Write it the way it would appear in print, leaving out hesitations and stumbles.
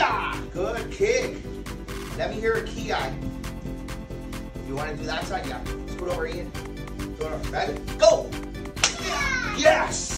Yeah! Good kick. Let me hear a ki. You want to do that side? Yeah. Scoot over, Ian. Go over. Ready? Go! Yeah! Yes!